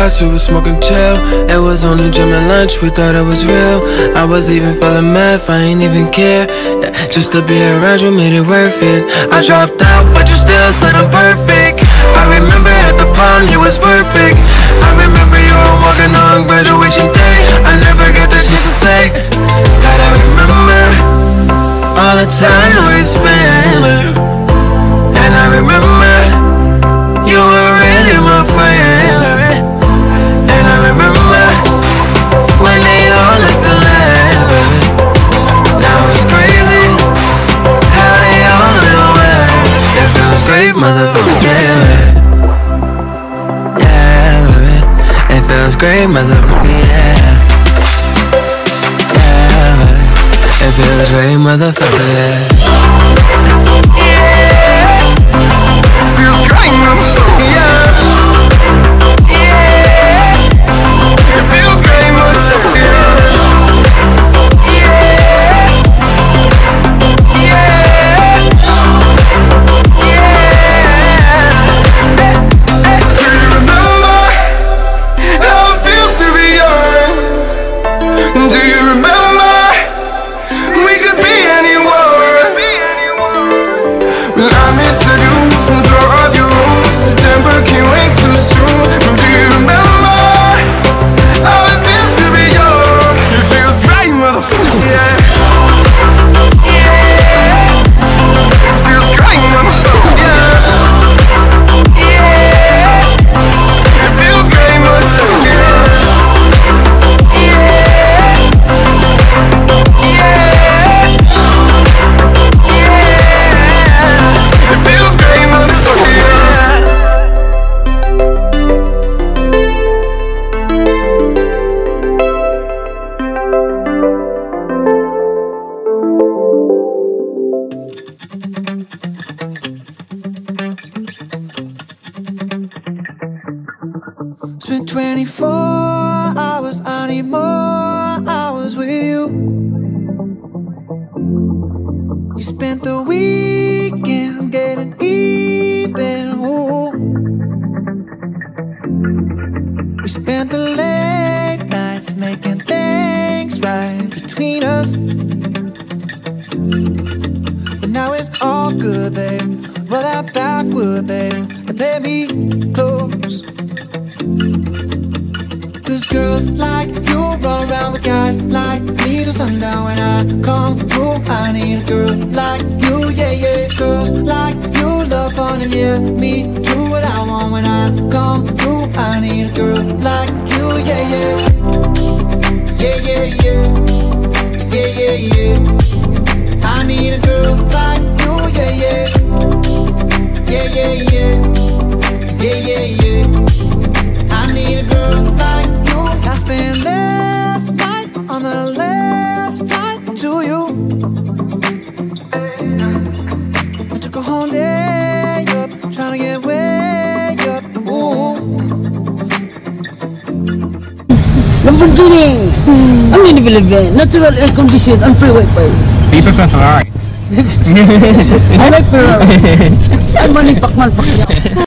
glass, we was smoking chill. It was only gym and lunch, we thought it was real. I was even feeling mad, I ain't even care. Yeah, just to be around you made it worth it. I dropped out, but you still said I'm perfect. I remember at the prom, you was perfect. I remember you were walking on graduation day. I never got the chance to say that I remember all the time we spent. And I remember you were really my friend. And I remember when they all looked alike. Now it's crazy how they all know it. It feels great, motherfucker. Yeah, baby. It feels great, motherfucker. Yeah, baby. It feels great, motherfucker. Feels great, motherfucker, yeah. Yeah. It feels great, motherfucker, yeah. Yeah. Yeah. Yeah. Do you remember how it feels to be young? Do you remember we could be anyone? Well, I miss the view from the floor of your room. September can't wait too soon. Do you remember how it feels to be young? It feels great, motherfucker, yeah. Yeah. It feels great, motherfucker, yeah. Yeah. It feels great, motherfucker, yeah. Yeah. Yeah. Yeah. It feels great, motherfucker, yeah. Spent 24 hours, I need more hours with you. You spent the weekend getting even, ooh. We spent the late nights making things right between us. But now it's all good, babe. Roll that backward, babe, and play me close. Cause girls like you run around with guys like me till sundown. When I come through, I need a girl like you, yeah, yeah. Girls like you love fun and yeah, me do what I want. When I come through, I need a girl like you, yeah, yeah. Yeah, yeah, yeah. Yeah, yeah, yeah. I need a girl like you, yeah, yeah. Yeah, yeah, yeah. Yeah, yeah, yeah. I need a girl like you. I spent last night on the last flight to you. I took a whole day up, trying to get way up. Ooh. Lamborghini! Ang ninibilibin, natural air condition and free wifi. You prefer Ferrari? I like Ferrari. I'm money pakman pakya.